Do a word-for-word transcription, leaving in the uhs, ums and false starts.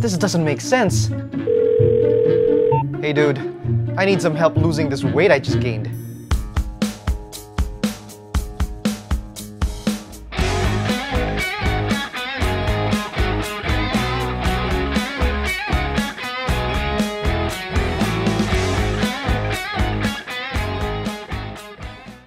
This doesn't make sense. Hey dude, I need some help losing this weight I just gained.